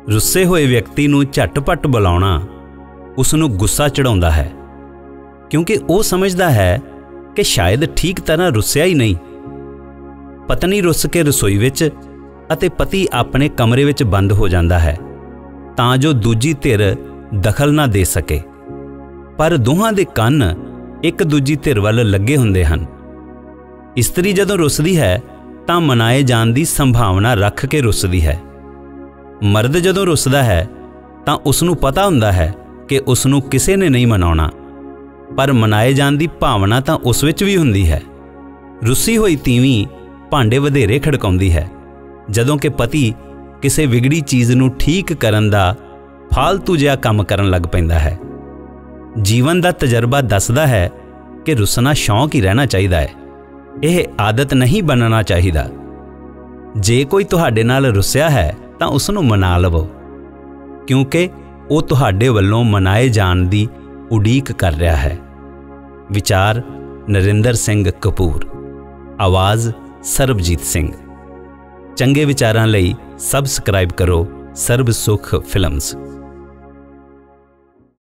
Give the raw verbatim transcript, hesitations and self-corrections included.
रुस्से होए व्यक्ति नूं झटपट बुलाउणा उसनूं गुस्सा चढ़ाउंदा है, क्योंकि वो समझदा है कि शायद ठीक तरह रुस्सिया ही नहीं। पत्नी रुस के रसोई विच अते पति अपने कमरे विच बंद हो जाता है तां जो दूजी धिर दखल ना दे सके, पर दोहां दे कंन एक दूजी धिर वल लगे हुंदे हन। इस्त्री जदों रुसदी है तां मनाए जाण दी संभावना रख के रुसदी है। मर्द जदों रुसदा है तां उसनूं पता हुंदा है कि उसनूं किसे ने नहीं मनाउणा, पर मनाए जाण दी भावना तां उस विच भी हुंदी है। रुसी होई तीवीं भांडे वधेरे खड़काउंदी है, जदों कि पति किसी विगड़ी चीज़ नूं ठीक करन दा फालतू जिहा काम करन लग पैंदा है। जीवन दा तजर्बा दसदा है कि रुसना शौक ही रहना चाहिदा है, यह आदत नहीं बनना चाहिदा। जे कोई तुहाडे नाल रुसिया है तां उसनूं मना लवो, क्योंकि वो तुहाडे वल्लों मनाए जाण दी उड़ीक कर रहा है। विचार नरिंदर सिंह कपूर, आवाज़ सरबजीत सिंह। चंगे विचारां लई सबसक्राइब करो सर्ब सुख फिल्म्स।